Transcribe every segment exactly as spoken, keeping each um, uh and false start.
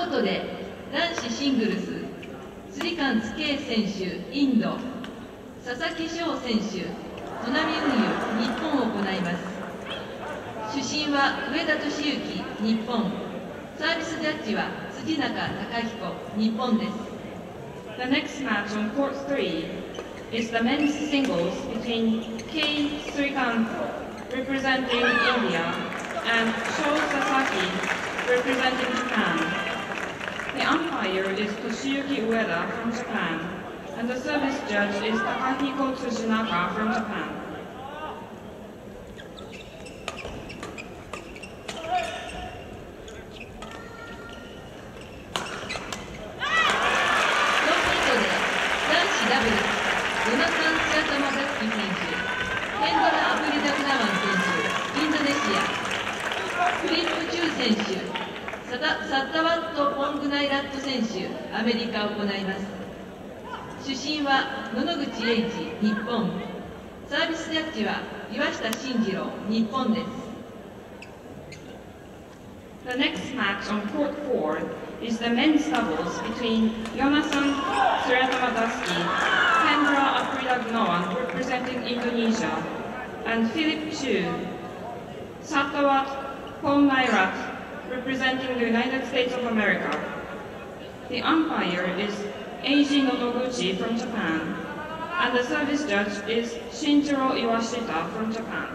ートで男子シングルス辻貫圭選手インド、佐々木翔選手砺波運輸日本を行います。主審は上田敏之日本、サービスジャッジは辻中孝彦日本です。 The next match on court three is the men's singles between Kei Srikanth representing India and Sho Sasaki representing Japan. The umpire is Toshiyuki Ueda from Japan, and the service judge is Takahiko Tsushinaka from Japan. サッタワット・ポングナイラット選手、アメリカを行います。主審は野々口英二、日本。サービスジャッジは岩下慎次郎、日本です。 The next match on court four is the men's doubles between Yonasan Suryatamadasky, Hendra Apridagnoan representing Indonesia, and Philip Chu, Sattawat Ponnairat representing the United States of America. The umpire is Eiji Notoguchi from Japan, and the service judge is Shinjiro Iwashita from Japan.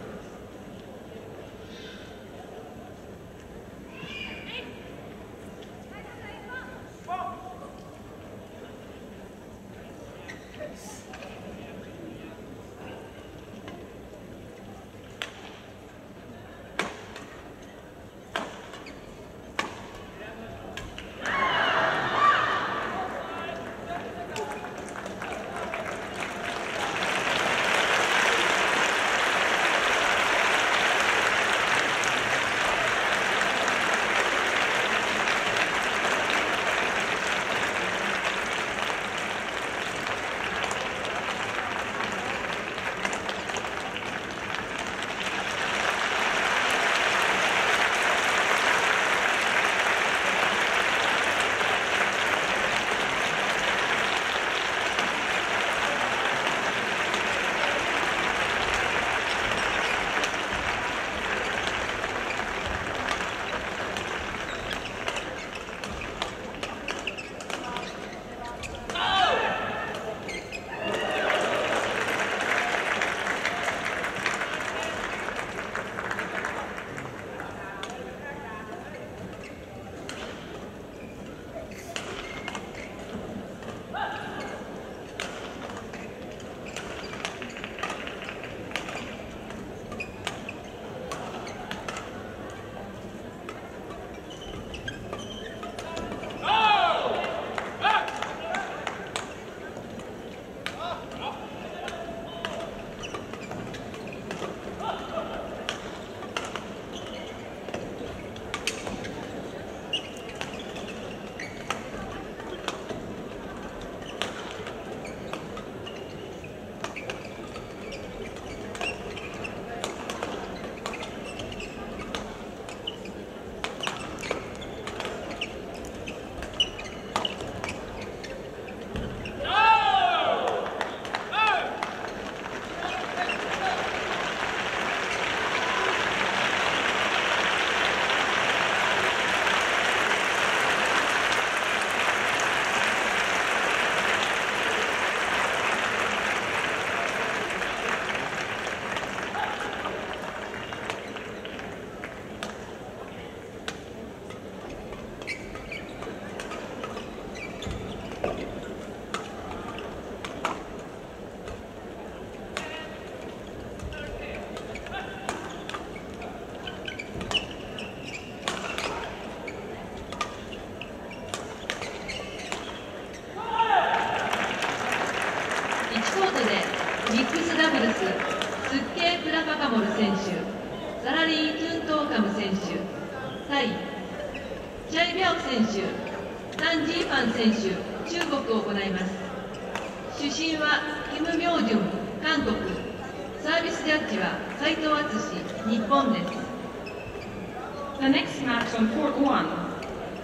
ミックスダブルス、スッケー・プラパカモル選手、サラリー・トゥントーカム選手、対チャイ・ビャオ選手、タン・ジーファン選手、中国を行います。主審はキム・ミョウジュン、韓国。サービスジャッジは斉藤敦、日本です。 The next match on court one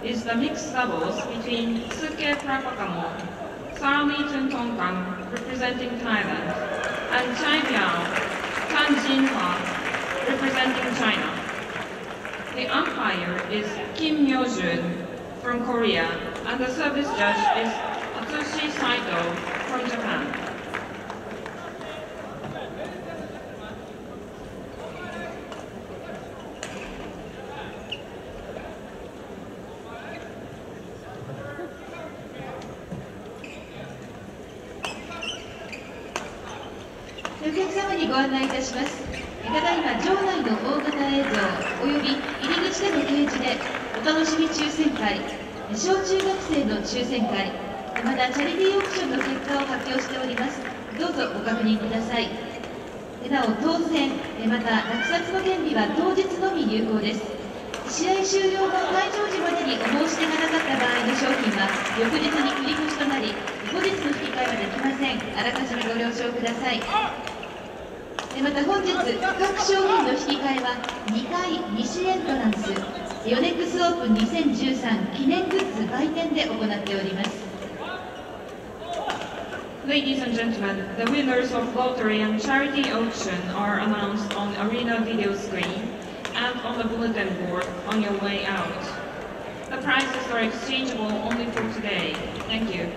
is the mixed doubles between Tsuke Prapakamo, Sarami Chuntongkang, representing Thailand, and Chai Biao, Tan Jinhwa, representing China. The umpire is Kim Myo-jun from Korea, and the service judge is Atsushi Saito from Japan. お客様にご案内いたします。ただいま場内の大型映像および入り口での掲示でお楽しみ抽選会、小中学生の抽選会、またチャリティーオークションの結果を発表しております。どうぞご確認ください。なお当選、また落札の権利は当日のみ有効です。試合終了の開場時までにお申し出がなかった場合の商品は翌日に繰り越しとなり、後日の引き換えはできません。あらかじめご了承ください。また本日、各商品の引き換えはにかい西エントランスヨネックスオープンにせんじゅうさん記念グッズ売店で行っております。 Ladies and gentlemen, the winners of lottery and charity auction are announced on arena video screen and on the bulletin board on your way out. The prizes are exchangeable only for today. Thank you.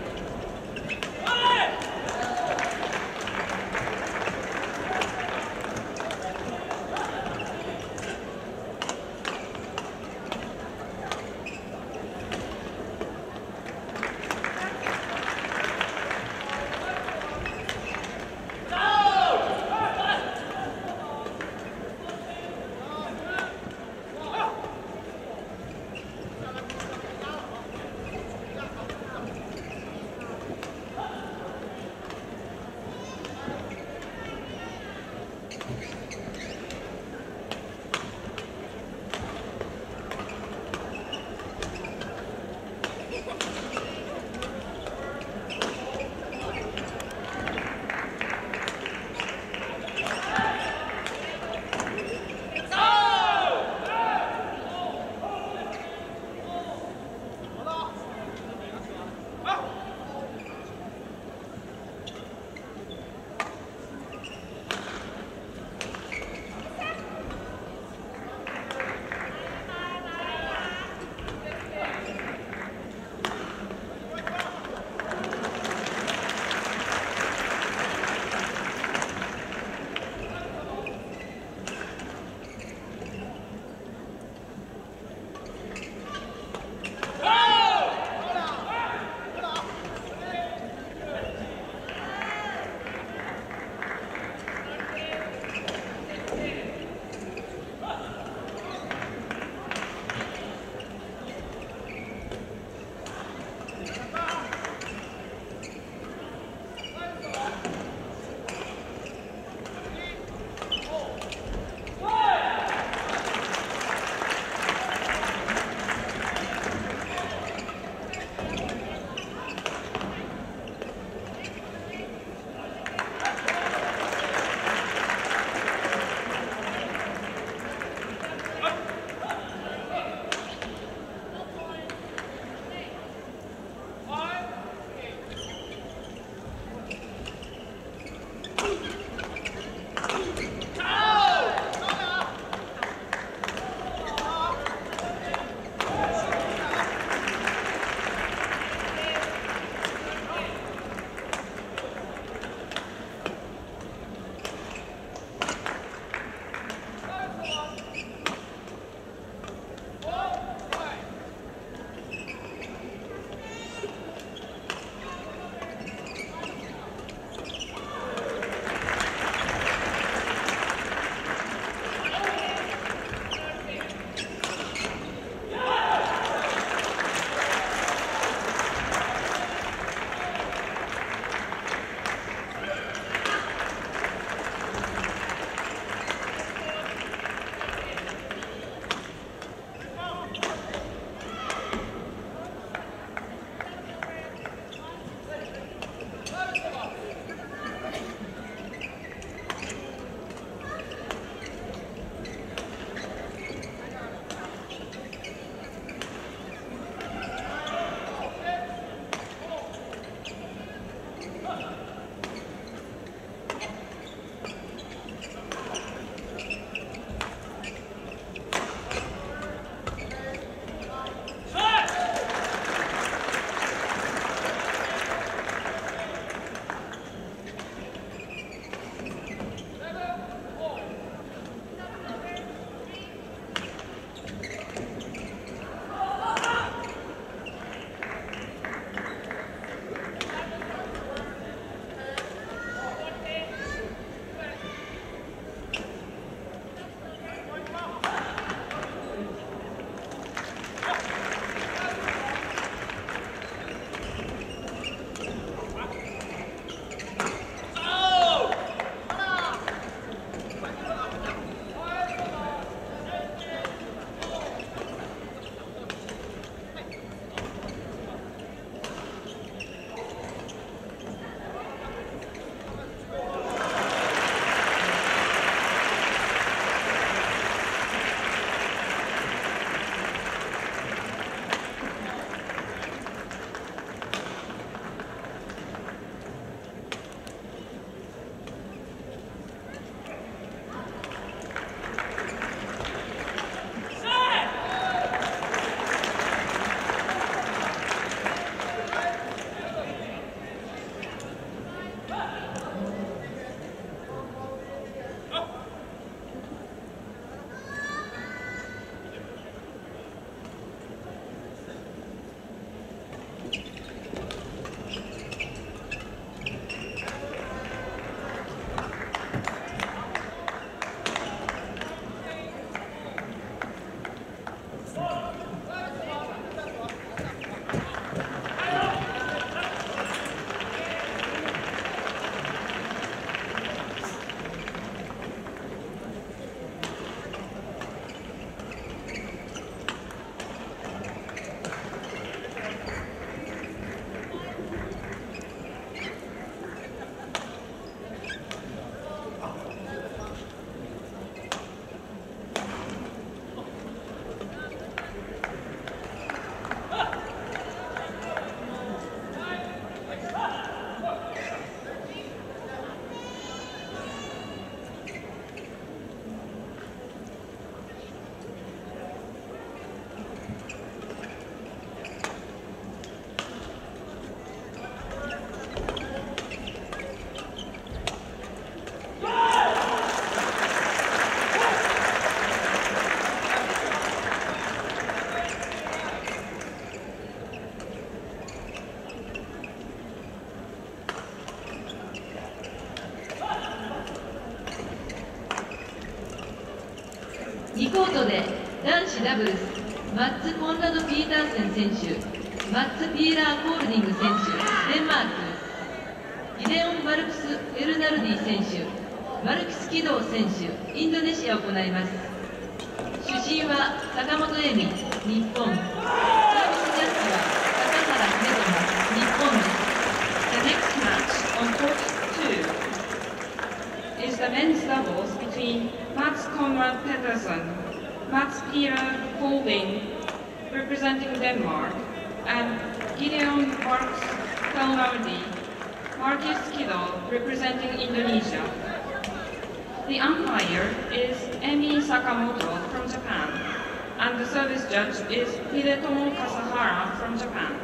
ダブルス、マッツ・コンラド・ピーターセン選手、マッツ・ピーラー・コールディング選手、デンマーク、ギデオン・マルクス・フェルナルディ選手、マルキス・キドー選手、インドネシアを行います。主審は坂本恵美、日本。サービスジャッジは高原秀友、日本です。 The next match on court two is the men's doubles between Mats Conrad Pettersson, Mats Peter Holding, representing Denmark, and Gideon Marks Kalnaudi, Marcus Kido, representing Indonesia. The umpire is Emi Sakamoto from Japan, and the service judge is Hidetomo Kasahara from Japan.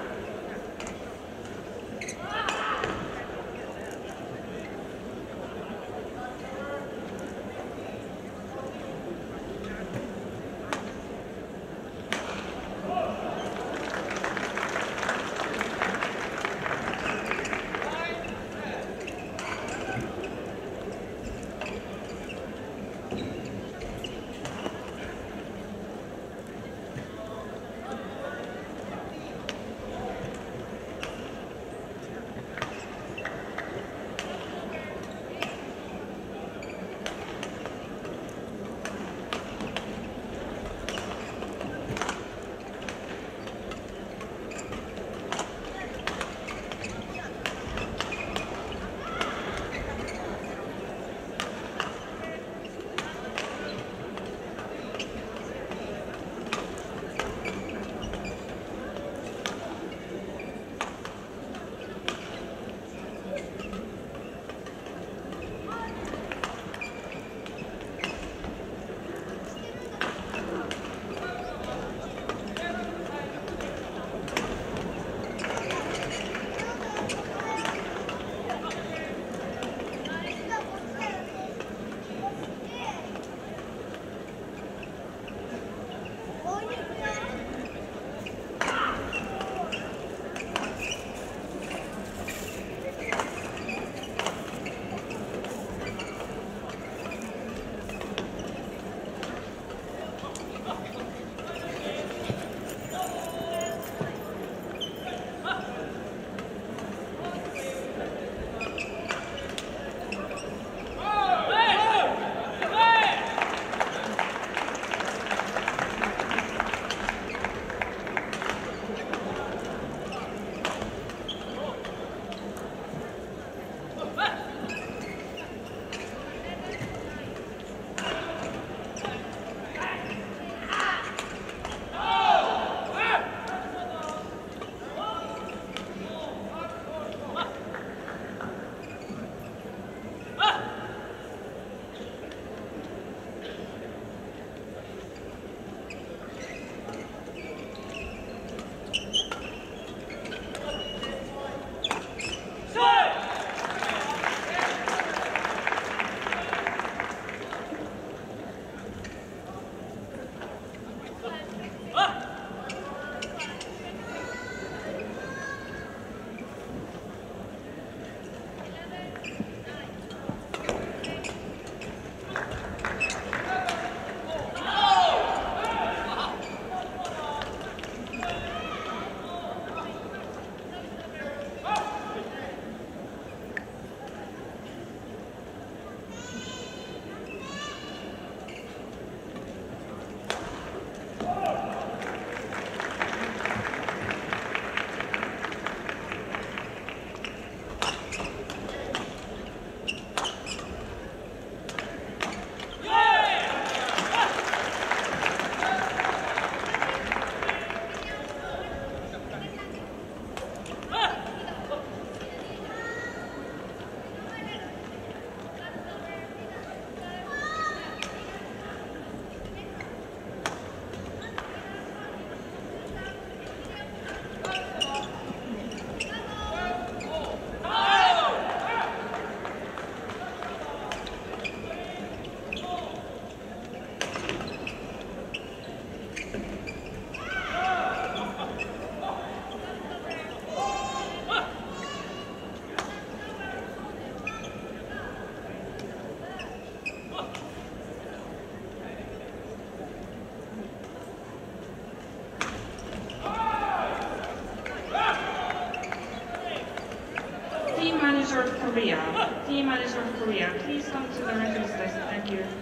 Korea, team manager of Korea, please come to the referee's desk. Thank you.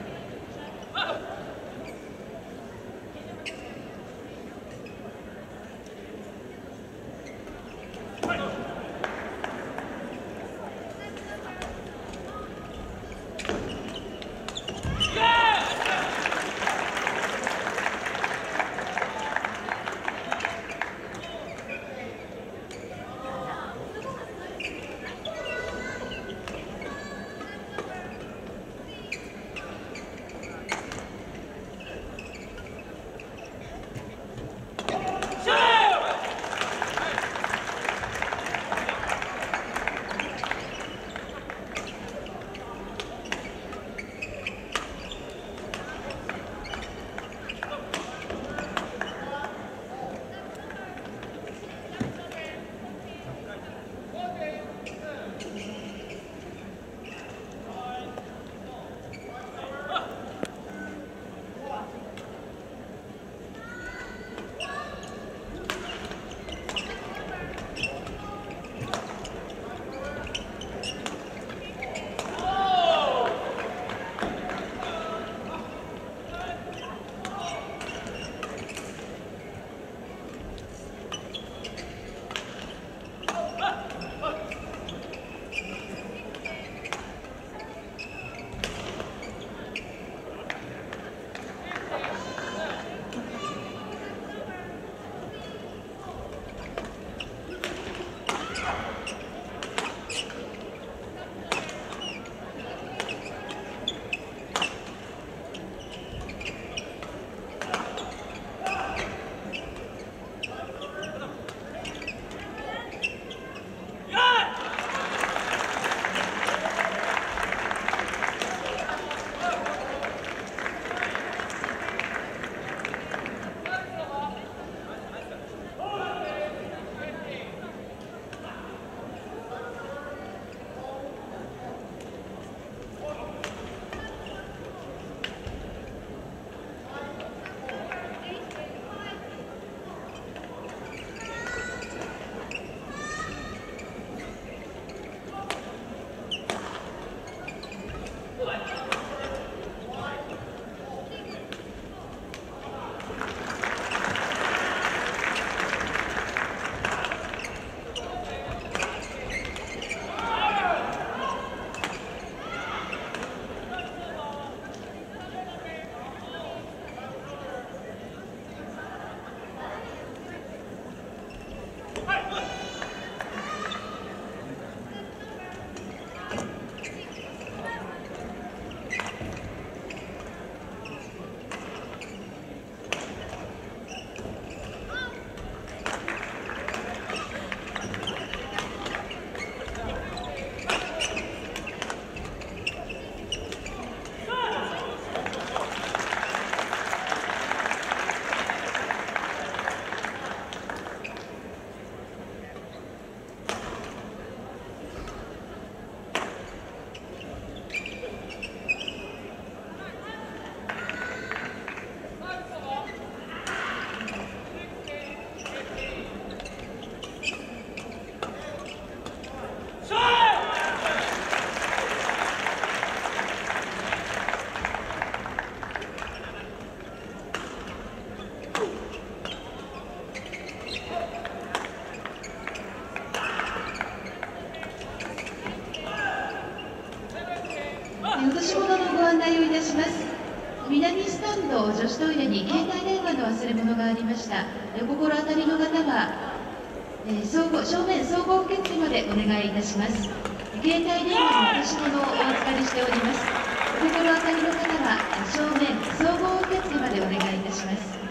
落とし物のご案内をいたします。南スタンド女子トイレに携帯電話の忘れ物がありました。お心当たりの方は、えー、総合正面総合受付までお願いいたします。携帯電話の落とし物をお預かりしております。お心当たりの方は正面総合受付までお願いいたします。